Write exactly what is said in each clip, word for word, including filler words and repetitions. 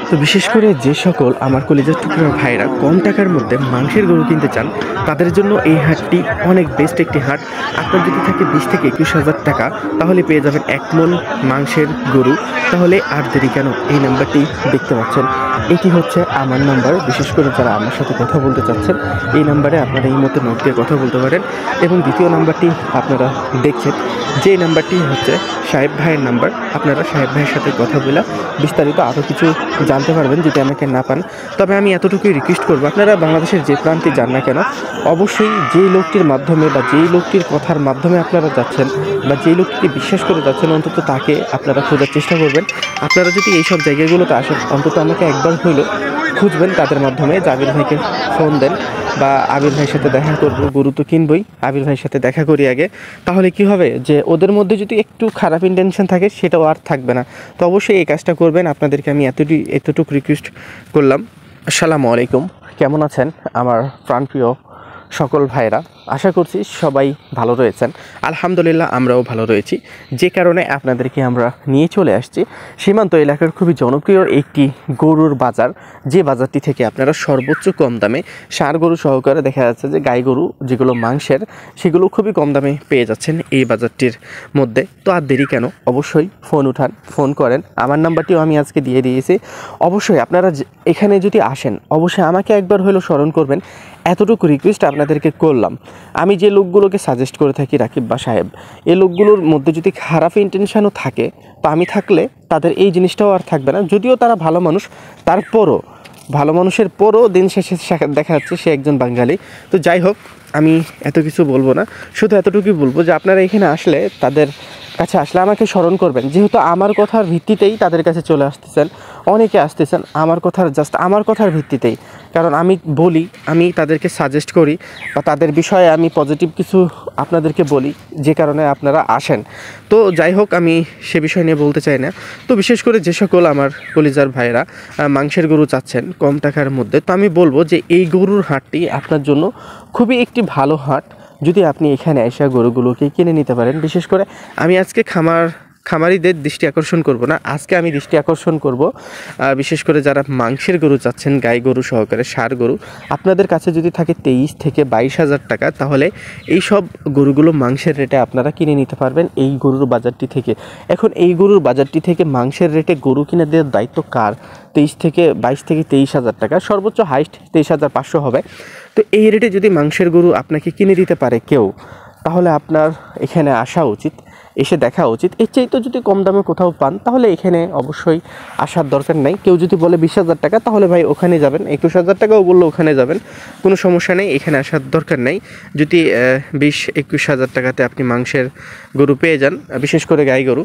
তো বিশেষ করে যে সকল আমার কলিজার টুকরা ভাইরা কম টাকার মধ্যে মাংসের গরু কিনতে চান তাদের জন্য এই হাটটি অনেক বেস্ট একটি হাট। আপনার যদি থাকে বিশ থেকে একুশ হাজার টাকা তাহলে পেয়ে যাবেন এক মন মাংসের গরু। তাহলে আর দেরি কেন, এই নাম্বারটি দেখতে পাচ্ছেন এটি হচ্ছে আমার নাম্বার। বিশেষ করে যারা আমার সাথে কথা বলতে চাচ্ছেন এই নাম্বারে আপনারা এই মতো নোট দিয়ে কথা বলতে পারেন। এবং দ্বিতীয় নাম্বারটি আপনারা দেখছেন যে নাম্বারটি হচ্ছে সাহেব ভাইয়ের নাম্বার। আপনারা সাহেব ভাইয়ের সাথে কথা বলে বিস্তারিত আরও কিছু জানতে পারবেন যদি আমাকে না পান। তবে আমি এতটুকুই রিকোয়েস্ট করবো, আপনারা বাংলাদেশের যে প্রান্তে যান না কেন অবশ্যই যেই লোকটির মাধ্যমে বা যেই লোকটির কথার মাধ্যমে আপনারা যাচ্ছেন বা যেই লোকটিকে বিশ্বাস করে যাচ্ছেন অন্তত তাকে আপনারা খোঁজার চেষ্টা করবেন। আপনারা যদি এই সব জায়গাগুলোতে আসেন অন্তত আমাকে একবার হইলেও খুঁজবেন তাদের মাধ্যমে, যে আবির ভাইকে ফোন দেন বা আবির ভাইয়ের সাথে দেখা করবো, গরু তো কিনবই, আবির ভাইয়ের সাথে দেখা করি আগে। তাহলে কি হবে যে ওদের মধ্যে যদি একটু খারাপ ইন্টেনশন থাকে সেটাও আর থাকবে না। তো অবশ্যই এই কাজটা করবেন, আপনাদেরকে আমি এতটুকু এতটুকু রিকোয়েস্ট করলাম। আসসালামু আলাইকুম, কেমন আছেন আমার প্রাণপ্রিয় সকল ভাইরা? আশা করছি সবাই ভালো রয়েছেন। আলহামদুলিল্লাহ আমরাও ভালো রয়েছি, যে কারণে আপনাদেরকে আমরা নিয়ে চলে আসছি সীমান্ত এলাকার খুবই জনপ্রিয় একটি গরুর বাজার, যে বাজারটি থেকে আপনারা সর্বোচ্চ কম দামে ষাঁড় গরু সহকারে দেখা যাচ্ছে যে গাই গরু যেগুলো মাংসের সেগুলো খুবই কম দামে পেয়ে যাচ্ছেন এই বাজারটির মধ্যে। তো আর দেরি কেন, অবশ্যই ফোন উঠান, ফোন করেন। আমার নাম্বারটিও আমি আজকে দিয়ে দিয়েছি। অবশ্যই আপনারা এখানে যদি আসেন অবশ্যই আমাকে একবার হলেও স্মরণ করবেন, এতটুকু রিকোয়েস্ট আপনাদেরকে করলাম। আমি যে লোকগুলোকে সাজেস্ট করে থাকি রাকিব বা সাহেব, এই লোকগুলোর মধ্যে যদি খারাপ ইন্টেনশনও থাকে বা আমি থাকলে তাদের এই জিনিসটাও আর থাকবে না। যদিও তারা ভালো মানুষ, তারপরও ভালো মানুষের পরও দিন শেষে দেখা যাচ্ছে সে একজন বাঙালি। তো যাই হোক, আমি এত কিছু বলবো না, শুধু এতটুকুই বলবো যে আপনারা এখানে আসলে তাদের কাছে আসলে আমাকে স্মরণ করবেন। যেহেতু আমার কথার ভিত্তিতেই তাদের কাছে চলে আসতেছেন, অনেকে আসতেছেন আমার কথার জাস্ট আমার কথার ভিত্তিতেই, কারণ আমি বলি, আমি তাদেরকে সাজেস্ট করি বা তাদের বিষয়ে আমি পজিটিভ কিছু আপনাদেরকে বলি, যে কারণে আপনারা আসেন। তো যাই হোক, আমি সে বিষয় নিয়ে বলতে চাই না। তো বিশেষ করে যে সকল আমার কলিজার ভাইরা মাংসের গরু চাচ্ছেন কম টাকার মধ্যে, তো আমি বলবো যে এই গরুর হাটটি আপনার জন্য খুবই একটি ভালো হাট। যদি আপনি এখানে এসে গরুগুলোকে কিনে নিতে পারেন, বিশেষ করে আমি আজকে খামার খামারিদের দৃষ্টি আকর্ষণ করব না, আজকে আমি দৃষ্টি আকর্ষণ করব বিশেষ করে যারা মাংসের গরু চাচ্ছেন, গাই গরু সহকারে ষাঁড় গরু। আপনাদের কাছে যদি থাকে তেইশ থেকে বাইশ হাজার টাকা, তাহলে এই সব গরুগুলো মাংসের রেটে আপনারা কিনে নিতে পারবেন এই গরুর বাজারটি থেকে। এখন এই গরুর বাজারটি থেকে মাংসের রেটে গরু কিনে দেওয়ার দায়িত্ব কার? তেইশ থেকে বাইশ থেকে তেইশ হাজার টাকা, সর্বোচ্চ হাইস্ট তেইশ হাজার পাঁচশো হবে। তো এই রেটে যদি মাংসের গরু আপনাকে কিনে দিতে পারে কেউ, তাহলে আপনার এখানে আসা উচিত, এসে দেখা উচিত। এর চাইতে যদি কম দামে কোথাও পান তাহলে এখানে অবশ্যই আসার দরকার নাই। কেউ যদি বলে বিশ হাজার টাকা তাহলে ভাই ওখানে যাবেন, একুশ হাজার টাকাও বললে ওখানে যাবেন, কোনো সমস্যা নেই, এখানে আসার দরকার নেই। যদি বিশ একুশ হাজার টাকাতে আপনি মাংসের গরু পেয়ে যান, বিশেষ করে গাই গরু,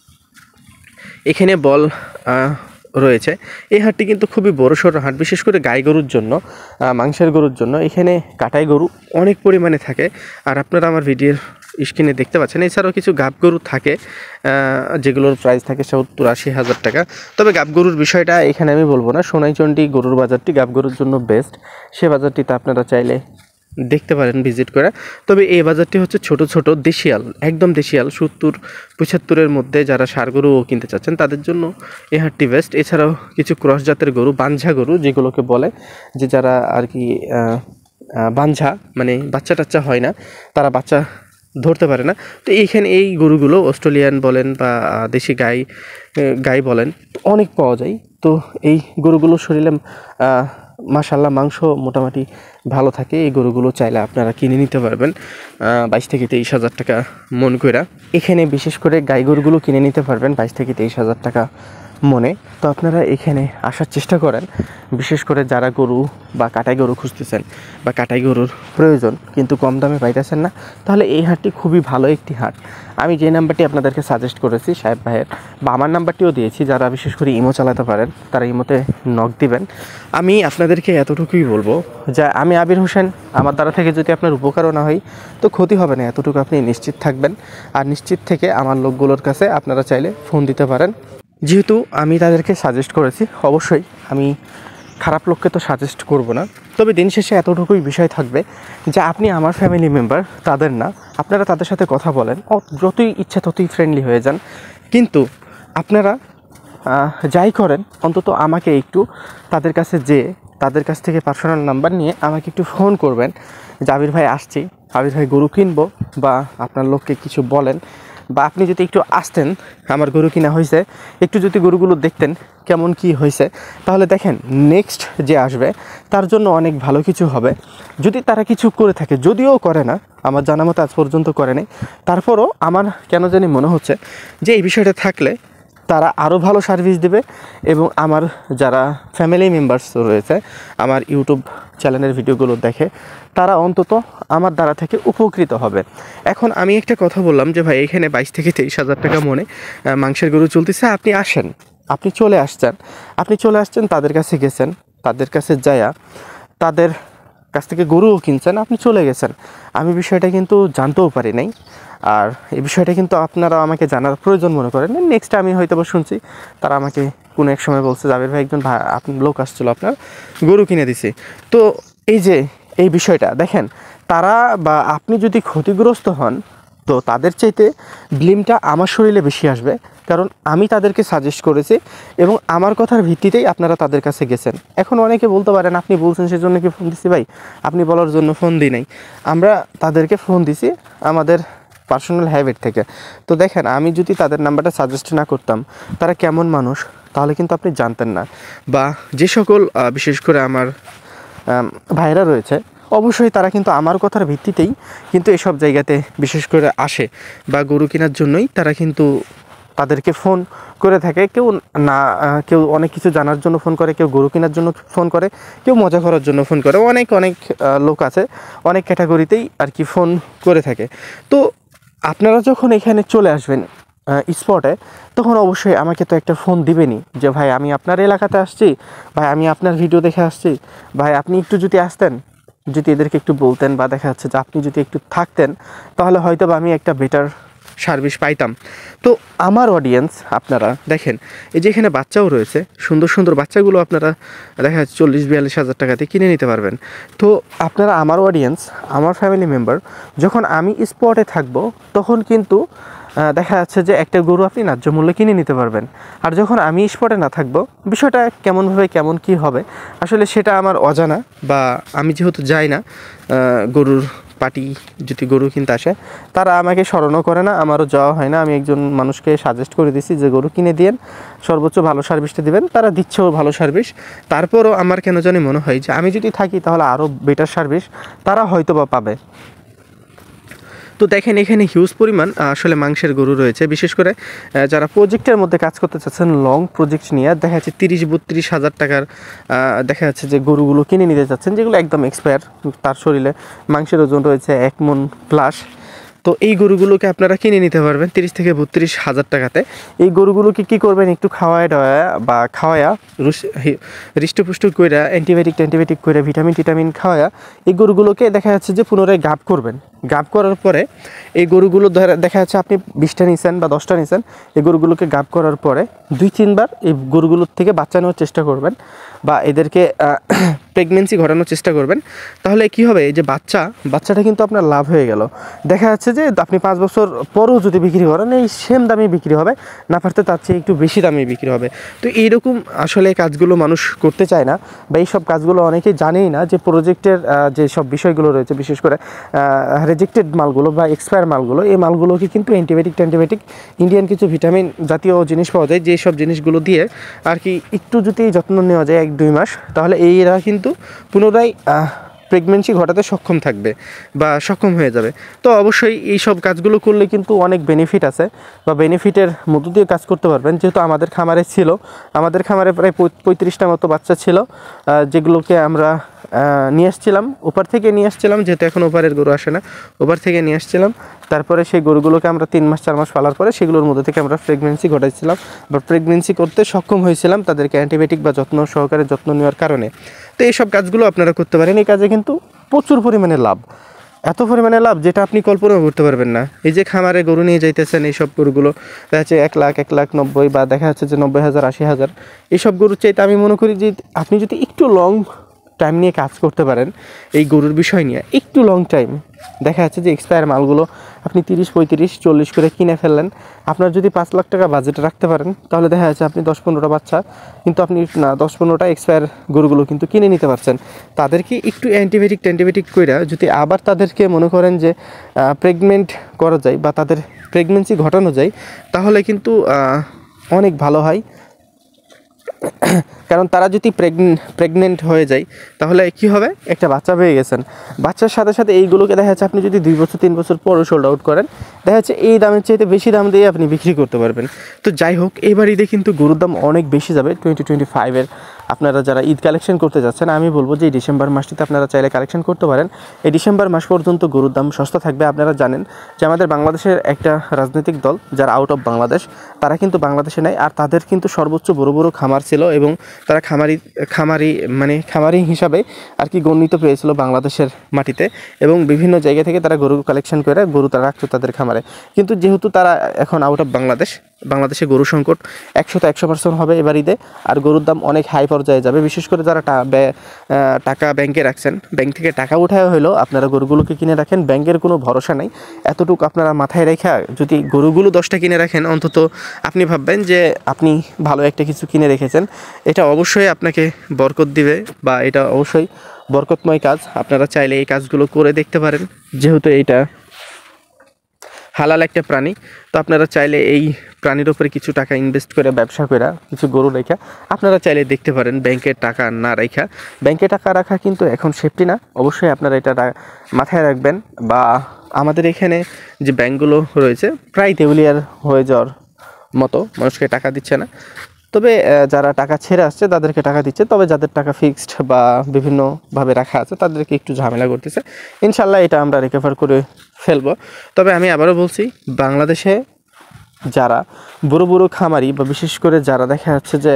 এখানে বল রয়েছে। এই হাটটি কিন্তু খুবই বড়সড় হাট, বিশেষ করে গাই গরুর জন্য, মাংসের গরুর জন্য। এখানে কাটাই গরু অনেক পরিমাণে থাকে, আর আপনারা আমার ভিডিওর স্ক্রিনে দেখতে পাচ্ছেন। এছাড়াও কিছু গাব গরু থাকে যেগুলোর প্রাইস থাকে সত্তর আশি হাজার টাকা। তবে গাব গরুর বিষয়টা এখানে আমি বলবো না। সোনাইচন্ডী গরুর বাজারটি গাব গরুর জন্য বেস্ট, সে বাজারটিতে আপনারা চাইলে দেখতে পারেন ভিজিট করে। তবে এই বাজারটি হচ্ছে ছোট ছোট দেশিয়াল, একদম দেশিয়াল, সত্তর পঁচাত্তরের মধ্যে যারা ষাঁড় গরু কিনতে চাচ্ছেন তাদের জন্য এই হাটটি বেস্ট। এছাড়াও কিছু ক্রস জাতের গরু, বাঞ্ঝা গরু যেগুলোকে বলে, যে যারা আর কি বাঞ্ঝা মানে বাচ্চা টাচ্চা হয় না, তারা বাচ্চা ধরতে পারে না, তো এইখানে এই গরুগুলো অস্ট্রেলিয়ান বলেন বা দেশি গাই গাই বলেন অনেক পাওয়া যায়। তো এই গরুগুলো শরীরে মাশাআল্লাহ মাংস মোটামুটি ভালো থাকে। এই গরুগুলো চাইলে আপনারা কিনে নিতে পারবেন বাইশ থেকে তেইশ হাজার টাকা মন কইরা। এখানে বিশেষ করে গাই গরুগুলো কিনে নিতে পারবেন বাইশ থেকে তেইশ হাজার টাকা মনে। তো আপনারা এখানে আসার চেষ্টা করেন, বিশেষ করে যারা গরু বা কাটাই গরু খুঁজতেছেন বা কাটাই গরুর প্রয়োজন কিন্তু কম দামে পাইতেছেন না, তাহলে এই হাটটি খুবই ভালো একটি হাট। আমি যে নাম্বারটি আপনাদেরকে সাজেস্ট করেছি সাহেব ভাইয়ের, বা আমার নাম্বারটিও দিয়েছি, যারা বিশেষ করে ইমো চালাতে পারেন তারা ইমোতে নক দিবেন। আমি আপনাদেরকে এতটুকুই বলবো যে আমি আবির হোসেন, আমার দ্বারা থেকে যদি আপনার উপকারও না হয় তো ক্ষতি হবে না, এতটুকু আপনি নিশ্চিত থাকবেন। আর নিশ্চিত থেকে আমার লোকগুলোর কাছে আপনারা চাইলে ফোন দিতে পারেন। যেহেতু আমি তাদেরকে সাজেস্ট করেছি, অবশ্যই আমি খারাপ লোককে তো সাজেস্ট করব না। তবে দিন শেষে এতটুকুই বিষয় থাকবে যে আপনি আমার ফ্যামিলি মেম্বার, তাদের না। আপনারা তাদের সাথে কথা বলেন, যতই ইচ্ছা ততই ফ্রেন্ডলি হয়ে যান, কিন্তু আপনারা যাই করেন অন্তত আমাকে একটু তাদের কাছে যেয়ে তাদের কাছ থেকে পার্সোনাল নাম্বার নিয়ে আমাকে একটু ফোন করবেন যে আবির ভাই আসছি, আবির ভাই গরু কিনবো, বা আপনার লোককে কিছু বলেন, বা আপনি যদি একটু আসতেন, আমার গরু কিনা হয়েছে, একটু যদি গরুগুলো দেখতেন কেমন কি হয়েছে, তাহলে দেখেন নেক্সট যে আসবে তার জন্য অনেক ভালো কিছু হবে। যদি তারা কিছু করে থাকে, যদিও করে না, আমার জানা মতো আজ পর্যন্ত করে নেই, তারপরও আমার কেন জানি মনে হচ্ছে যে এই বিষয়টা থাকলে তারা আরও ভালো সার্ভিস দেবে, এবং আমার যারা ফ্যামিলি মেম্বার্স রয়েছে, আমার ইউটিউব চ্যানেলের ভিডিওগুলো দেখে, তারা অন্তত আমার দ্বারা থেকে উপকৃত হবে। এখন আমি একটা কথা বললাম যে ভাই এখানে বাইশ থেকে তেইশ হাজার টাকা মনে মাংসের গরু চলতেছে, আপনি আসেন, আপনি চলে আসছেন, আপনি চলে আসছেন তাদের কাছে গেছেন, তাদের কাছে যায়া তাদের কাছ থেকে গরুও কিনছেন, আপনি চলে গেছেন। আমি বিষয়টা কিন্তু জানতেও পারি নাই, আর এই বিষয়টা কিন্তু আপনারা আমাকে জানার প্রয়োজন মনে করেন। নেক্সট আমি হয়তো বা শুনছি তারা আমাকে কোনো এক সময় বলছে জাবির ভাই একজন ভাই আপনার লোক আসছিলো, আপনার গরু কিনে দিছি। তো এই যে এই বিষয়টা দেখেন, তারা বা আপনি যদি ক্ষতিগ্রস্ত হন তো তাদের চাইতে ব্লেমটা আমার শরীরে বেশি আসবে, কারণ আমি তাদেরকে সাজেস্ট করেছি এবং আমার কথার ভিত্তিতেই আপনারা তাদের কাছে গেছেন। এখন অনেকে বলতে পারেন আপনি বলছেন সেজন্য কি ফোন দিছি? ভাই আপনি বলার জন্য ফোন দিই নাই, আমরা তাদেরকে ফোন দিছি আমাদের পার্সোনাল হ্যাবিট থেকে। তো দেখেন, আমি যদি তাদের নাম্বারটা সাজেস্ট না করতাম তারা কেমন মানুষ তাহলে কিন্তু আপনি জানতেন না। বা যে সকল বিশেষ করে আমার ভাইরা রয়েছে অবশ্যই তারা কিন্তু আমার কথার ভিত্তিতেই কিন্তু এসব জায়গাতে বিশেষ করে আসে, বা গরু কেনার জন্যই তারা কিন্তু তাদেরকে ফোন করে থাকে। কেউ না কেউ অনেক কিছু জানার জন্য ফোন করে, কেউ গরু কেনার জন্য ফোন করে, কেউ মজা করার জন্য ফোন করে, অনেক অনেক লোক আছে, অনেক ক্যাটাগরিতেই আর কি ফোন করে থাকে। তো আপনারা যখন এখানে চলে আসবেন স্পটে, তখন অবশ্যই আমাকে তো একটা ফোন দিবেনই যে ভাই আমি আপনার এলাকাতে আসছি, ভাই আমি আপনার ভিডিও দেখে আসছি, ভাই আপনি একটু যদি আসতেন, যদি এদেরকে একটু বলতেন, বা দেখা যাচ্ছে যে আপনি যদি একটু থাকতেন, তাহলে হয়তো বা আমি একটা বেটার সার্ভিস পাইতাম। তো আমার অডিয়েন্স আপনারা দেখেন, এই যে এখানে বাচ্চাও রয়েছে, সুন্দর সুন্দর বাচ্চাগুলো আপনারা দেখা যাচ্ছে চল্লিশ বিয়াল্লিশ হাজার টাকাতে কিনে নিতে পারবেন। তো আপনারা আমার অডিয়েন্স, আমার ফ্যামিলি মেম্বার, যখন আমি স্পটে থাকবো তখন কিন্তু দেখা যাচ্ছে যে একটা গরু আপনি ন্যায্য মূল্যে কিনে নিতে পারবেন। আর যখন আমি স্পটে না থাকবো, বিষয়টা কেমনভাবে কেমন কি হবে আসলে সেটা আমার অজানা, বা আমি যেহেতু যাই না গরুর পার্টি যদি গরু কিনতে আসে, তারা আমাকে স্মরণও করে না, আমারও যাওয়া হয় না। আমি একজন মানুষকে সাজেস্ট করে দিছি যে গরু কিনে দিয়েন, সর্বোচ্চ ভালো সার্ভিসটা দিবেন, তারা দিচ্ছেও ভালো সার্ভিস। তারপরও আমার কেন জানি মনে হয় যে আমি যদি থাকি তাহলে আরও বেটার সার্ভিস তারা হয়তো বা পাবে। তো দেখেন এখানে হিউজ পরিমাণ আসলে মাংসের গরু রয়েছে, বিশেষ করে যারা প্রজেক্টের মধ্যে কাজ করতে চাচ্ছেন, লং প্রজেক্ট নিয়ে দেখা যাচ্ছে তিরিশ বত্রিশ হাজার টাকার দেখা যাচ্ছে যে গরুগুলো কিনে নিতে চাচ্ছেন, যেগুলো একদম এক্সপায়ার, তার শরীরে মাংসের ওজন রয়েছে এক মন প্লাস। তো এই গরুগুলোকে আপনারা কিনে নিতে পারবেন তিরিশ থেকে বত্রিশ হাজার টাকাতে। এই গরুগুলোকে কী করবেন, একটু খাওয়ায় ডাওয়া বা খাওয়ায়া হৃষ্টপুষ্ট কইরা অ্যান্টিবায়োটিক ট্যান্টিবায়োটিক করে ভিটামিন টিটামিন খাওয়ায়া এই গরুগুলোকে দেখা যাচ্ছে যে পুনরায় গাব করবেন। গাব করার পরে এই গরুগুলো দেখা যাচ্ছে আপনি বিশটা নিছেন বা দশটা নিছেন, এই গরুগুলোকে গাব করার পরে দুই তিনবার এই গরুগুলোর থেকে বাচ্চা নেওয়ার চেষ্টা করবেন, বা এদেরকে প্রেগনেন্সি ঘটানোর চেষ্টা করবেন। তাহলে কি হবে, এই যে বাচ্চা বাচ্চাটা কিন্তু আপনার লাভ হয়ে গেল। দেখা যাচ্ছে যে আপনি পাঁচ বছর পরেও যদি বিক্রি করেন এই সেম দামে বিক্রি হবে, না পারতে তার চেয়ে একটু বেশি দামে বিক্রি হবে। তো এইরকম আসলে কাজগুলো মানুষ করতে চায় না, বা এইসব কাজগুলো অনেকেই জানেই না যে প্রজেক্টের যে সব বিষয়গুলো রয়েছে, বিশেষ করে রেজেক্টেড মালগুলো বা এক্সপায়ার মালগুলো, এই মালগুলোকে কিন্তু অ্যান্টিবায়োটিক ট্যান্টিবায়োটিক ইন্ডিয়ান কিছু ভিটামিন জাতীয় জিনিস পাওয়া যায়, যে সব জিনিসগুলো দিয়ে আর কি একটু যদি যত্ন নেওয়া যায় এক দুই মাস, তাহলে এইরা কিন্তু পুনরায় প্রেগনেন্সি ঘটাতে সক্ষম থাকবে বা সক্ষম হয়ে যাবে। তো অবশ্যই এই সব কাজগুলো করলে কিন্তু অনেক বেনিফিট আছে, বা বেনিফিটের মধ্য দিয়ে কাজ করতে পারবেন। যেহেতু আমাদের খামারে ছিল, আমাদের খামারে প্রায় পঁয়ত্রিশটা মতো বাচ্চা ছিল, যেগুলোকে আমরা নিয়ে আসছিলাম, ওপার থেকে নিয়ে আসছিলাম, যেহেতু এখন ওপারের গরু আসে না, ওপার থেকে নিয়ে আসছিলাম। তারপরে সেই গরুগুলোকে আমরা তিন মাস চার মাস পালার পরে সেগুলোর মধ্যে থেকে আমরা প্রেগনেন্সি ঘটাইছিলাম, বা প্রেগনেন্সি করতে সক্ষম হয়েছিলাম তাদেরকে অ্যান্টিবায়োটিক বা যত্ন সহকারে যত্ন নেওয়ার কারণে। তো এইসব কাজগুলো আপনারা করতে পারেন। এই কাজে কিন্তু প্রচুর পরিমাণে লাভ, এত পরিমাণে লাভ যেটা আপনি কল্পনাও করতে পারবেন না। এই যে খামারে গরু নিয়ে যাইতেছেন, এইসব গরুগুলো দেখা যাচ্ছে এক লাখ এক লাখ নব্বই বা দেখা যাচ্ছে যে নব্বই হাজার আশি হাজার, এইসব গরুর চাইতে আমি মনে করি যে আপনি যদি একটু লং টাইম নিয়ে কাজ করতে পারেন এই গরুর বিষয় নিয়ে, একটু লং টাইম, দেখা যাচ্ছে যে এক্সপায়ার মালগুলো আপনি তিরিশ পঁয়ত্রিশ চল্লিশ করে কিনে ফেললেন। আপনার যদি পাঁচ লাখ টাকা বাজেট রাখতে পারেন তাহলে দেখা যাচ্ছে আপনি দশ পনেরোটা বাচ্চা কিন্তু আপনি না দশ পনেরোটা এক্সপায়ার গরুগুলো কিন্তু কিনে নিতে পারছেন। তাদেরকে একটু অ্যান্টিবায়োটিক ট্যান্টিবায়োটিক করে যদি আবার তাদেরকে মনে করেন যে প্রেগনেন্ট করা যায় বা তাদের প্রেগনেন্সি ঘটানো যায় তাহলে কিন্তু অনেক ভালো হয়। কারণ তারা যদি প্রেগনেন্ট হয়ে যায় তাহলে কি হবে, একটা বাচ্চা পেয়ে গেছেন, বাচ্চার সাথে সাথে এইগুলোকে দেখা যাচ্ছে আপনি যদি দুই বছর তিন বছর পরও সোল্ড আউট করেন দেখা যাচ্ছে এই দামের চাইতে বেশি দাম দিয়ে আপনি বিক্রি করতে পারবেন। তো যাই হোক, এবার ঈদে কিন্তু গরুর দাম অনেক বেশি যাবে টোয়েন্টি টোয়েন্টি ফাইভের। আপনারা যারা ঈদ কালেকশন করতে যাচ্ছেন আমি বলবো যে এই ডিসেম্বর মাসটিতে আপনারা চাইলে কালেকশন করতে পারেন। এই ডিসেম্বর মাস পর্যন্ত গরুর দাম সস্তা থাকবে। আপনারা জানেন যে আমাদের বাংলাদেশের একটা রাজনৈতিক দল যারা আউট অফ বাংলাদেশ, তারা কিন্তু বাংলাদেশে নেয়, আর তাদের কিন্তু সর্বোচ্চ বড় বড় খামার ছিল এবং তারা খামারি খামারি মানে খামারি হিসাবে আর কি গণ্যিত পেয়েছিল বাংলাদেশের মাটিতে, এবং বিভিন্ন জায়গা থেকে তারা গরু কালেকশন করে গরু তারা রাখতো তাদের খামারে। কিন্তু যেহেতু তারা এখন আউট অফ বাংলাদেশ, বাংলাদেশে গরু সংকট একশোতে একশো পার্সেন্ট হবে এবার ঈদে, আর গরুর দাম অনেক হাই পর্যায়ে যাবে। বিশেষ করে যারা টাকা ব্যাংকে রাখছেন, ব্যাংক থেকে টাকা উঠায় হলেও আপনারা গরুগুলোকে কিনে রাখেন, ব্যাংকের কোনো ভরসা নেই। এতটুকু আপনারা মাথায় রেখে যদি গরুগুলো দশটা কিনে রাখেন অন্তত আপনি ভাববেন যে আপনি ভালো একটা কিছু কিনে রেখেছেন। এটা অবশ্যই আপনাকে বরকত দিবে বা এটা অবশ্যই বরকতময় কাজ। আপনারা চাইলে এই কাজগুলো করে দেখতে পারেন, যেহেতু এইটা হালাল একটা প্রাণী। তো আপনারা চাইলে এই প্রাণীর উপরে কিছু টাকা ইনভেস্ট করে ব্যবসা করে কিছু গরু রেখা আপনারা চাইলে দেখতে পারেন। ব্যাংকের টাকা না রেখা, ব্যাংকে টাকা রাখা কিন্তু এখন সেফটি না, অবশ্যই আপনারা এটা মাথায় রাখবেন। বা আমাদের এখানে যে ব্যাংকগুলো রয়েছে প্রায় দেউলিয়ার হয়ে যাওয়ার মতো, মানুষকে টাকা দিচ্ছে না। তবে যারা টাকা ছেড়ে আসছে তাদেরকে টাকা দিচ্ছে, তবে যাদের টাকা ফিক্সড বা বিভিন্নভাবে রাখা আছে তাদেরকে একটু ঝামেলা করতেছে। ইনশাল্লাহ এটা আমরা রিকভার করে ফেলবো। তবে আমি আবারও বলছি, বাংলাদেশে যারা বড় বড় খামারি বা বিশেষ করে যারা দেখা যাচ্ছে যে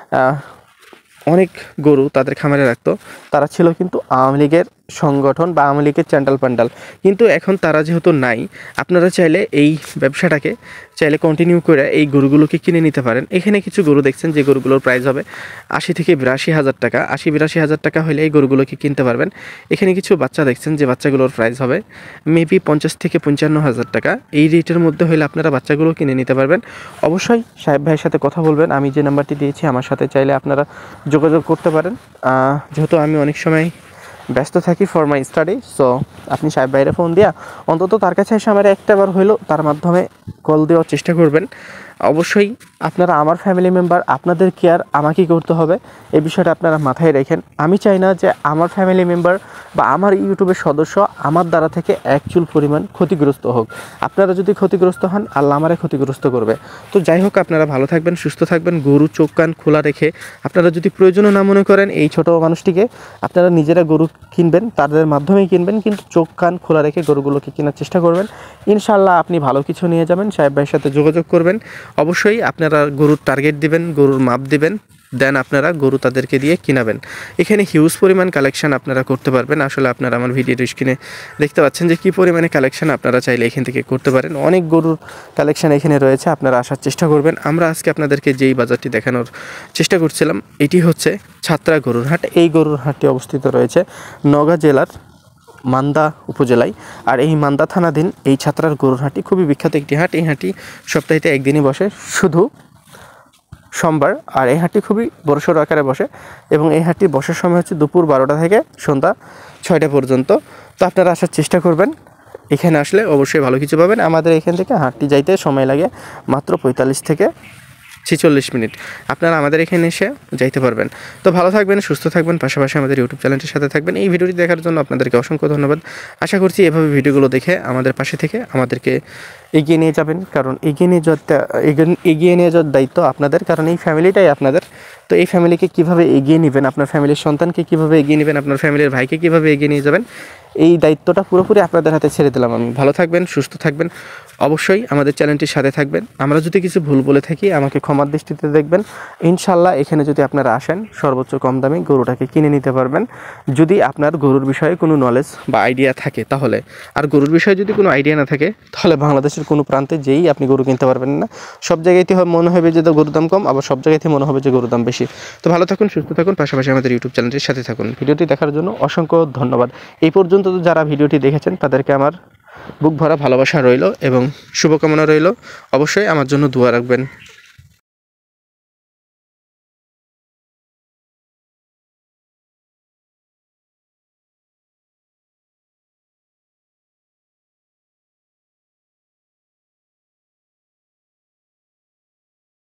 অনেক গরু তাদের খামারে রাখতো, তারা ছিল কিন্তু আওয়ামী লীগের সংগঠন বা আওয়ামী লীগের চ্যান্ডাল প্যান্ডাল। কিন্তু এখন তারা যেহেতু নাই, আপনারা চাইলে এই ব্যবসাটাকে চাইলে কন্টিনিউ করে এই গরুগুলোকে কিনে নিতে পারেন। এখানে কিছু গরু দেখছেন যে গরুগুলোর প্রাইস হবে আশি থেকে বিরাশি হাজার টাকা, আশি বিরাশি হাজার টাকা হলে এই গরুগুলোকে কিনতে পারবেন। এখানে কিছু বাচ্চা দেখছেন যে বাচ্চাগুলোর প্রাইস হবে মেবি পঞ্চাশ থেকে পঞ্চান্ন হাজার টাকা। এই রেটের মধ্যে হলে আপনারা বাচ্চাগুলো কিনে নিতে পারবেন। অবশ্যই সাহেব ভাইয়ের সাথে কথা বলবেন, আমি যে নাম্বারটি দিয়েছি আমার সাথে চাইলে আপনারা যোগাযোগ করতে পারেন। যেহেতু আমি অনেক সময় ব্যস্ত থাকি ফর মাই স্টাডি, সো আপনি সাহেব ভাইয়ের ফোন দিয়া অন্তত তার কাছে এসে আমার একটাবার হইলো তার মাধ্যমে কল দেওয়ার চেষ্টা করবেন। অবশ্যই আপনারা আমার ফ্যামিলি মেম্বার, আপনাদের কেয়ার আমাকেই করতে হবে, এই বিষয়টা আপনারা মাথায় রাখেন। আমি চাই না যে আমার ফ্যামিলি মেম্বার বা আমার ইউটিউবের সদস্য আমার দ্বারা থেকে অ্যাকচুয়াল পরিমাণ ক্ষতিগ্রস্ত হোক। আপনারা যদি ক্ষতিগ্রস্ত হন আল্লাহ আমারে ক্ষতিগ্রস্ত করবে। তো যাই হোক, আপনারা ভালো থাকবেন, সুস্থ থাকবেন। গরু চোখ কান খোলা রেখে আপনারা যদি প্রয়োজনও না মনে করেন এই ছোটো মানুষটিকে, আপনারা নিজেরা গরু কিনবেন, তাদের মাধ্যমেই কিনবেন, কিন্তু চোখ কান খোলা রেখে গরুগুলোকে কেনার চেষ্টা করবেন। ইনশাআল্লাহ আপনি ভালো কিছু নিয়ে যাবেন। সাহেব ভাইয়ের সাথে যোগাযোগ করবেন। অবশ্যই আপনারা গরুর টার্গেট দিবেন, গরুর মাপ দিবেন, দেন আপনারা গরু তাদেরকে দিয়ে কিনাবেন। এখানে হিউজ পরিমাণ কালেকশন আপনারা করতে পারবেন। আসলে আপনারা আমার ভিডিওর স্ক্রিনে দেখতে পাচ্ছেন যে কী পরিমাণে কালেকশন আপনারা চাইলে এখান থেকে করতে পারেন। অনেক গরুর কালেকশন এখানে রয়েছে, আপনারা আসার চেষ্টা করবেন। আমরা আজকে আপনাদেরকে যেই বাজারটি দেখানোর চেষ্টা করছিলাম এটি হচ্ছে ছাত্রা গরুর হাট। এই গরুর হাটটি অবস্থিত রয়েছে নওগাঁ জেলার মান্দা উপজেলায়, আর এই মান্দা থানাধীন এই ছাত্রার গরুর হাটটি খুবই বিখ্যাত একটি হাট। এই হাটটি সপ্তাহে একদিনই বসে, শুধু সোমবার, আর এই হাটটি খুবই বড়সড় আকারে বসে এবং এই হাটটি বসার সময় হচ্ছে দুপুর বারোটা থেকে সন্ধ্যা ছয়টা পর্যন্ত। তো আপনারা আসার চেষ্টা করবেন, এখানে আসলে অবশ্যই ভালো কিছু পাবেন। আমাদের এখান থেকে হাটটি যাইতে সময় লাগে মাত্র পঁয়তাল্লিশ থেকে ছেচল্লিশ মিনিট, আপনারা আমাদের এখানে এসে যাইতে পারবেন। তো ভালো থাকবেন, সুস্থ থাকবেন, পাশাপাশি আমাদের ইউটিউব চ্যানেলটির সাথে থাকবেন। এই ভিডিওটি দেখার জন্য আপনাদেরকে অসংখ্য ধন্যবাদ। আশা করছি এভাবে ভিডিওগুলো দেখে আমাদের পাশে থেকে আমাদেরকে এগিয়ে নিয়ে যাবেন, কারণ এগিয়ে নিয়ে যাওয়ার এগিয়ে নিয়ে যাওয়ার দায়িত্ব আপনাদের, কারণ এই ফ্যামিলিটাই আপনাদের। তো এই ফ্যামিলিকে কীভাবে এগিয়ে নেবেন, আপনার ফ্যামিলির সন্তানকে কীভাবে এগিয়ে নেবেন, আপনার ফ্যামিলির ভাইকে কীভাবে এগিয়ে নিয়ে যাবেন, এই দায়িত্বটা পুরোপুরি আপনাদের হাতে ছেড়ে দিলাম আমি। ভালো থাকবেন, সুস্থ থাকবেন, অবশ্যই আমাদের চ্যানেলটির সাথে থাকবেন। আমরা যদি কিছু ভুল বলে থাকি আমাকে ক্ষমার দৃষ্টিতে দেখবেন। ইনশাল্লাহ এখানে যদি আপনারা আসেন সর্বোচ্চ কম দামে গরুটাকে কিনে নিতে পারবেন, যদি আপনার গরুর বিষয়ে কোনো নলেজ বা আইডিয়া থাকে তাহলে। আর গরুর বিষয়ে যদি কোনো আইডিয়া না থাকে তাহলে বাংলাদেশের কোনো প্রান্তে যেই আপনি গরু কিনতে পারবেন না। সব জায়গায়তে মনে হবে যে গরুর দাম কম, আবার সব জায়গাতে মনে হবে যে গরুর দাম বেশি। তো ভালো থাকুন, সুস্থ থাকুন, পাশাপাশি আমাদের ইউটিউব চ্যানেলটির সাথে থাকুন। ভিডিওটি দেখার জন্য অসংখ্য ধন্যবাদ। এই পর্যন্ত যারা ভিডিওটি দেখেছেন তাদেরকে আমার বুক ভরা ভালোবাসা রইল এবং শুভকামনা রইল। অবশ্যই আমার জন্য দোয়া রাখবেন।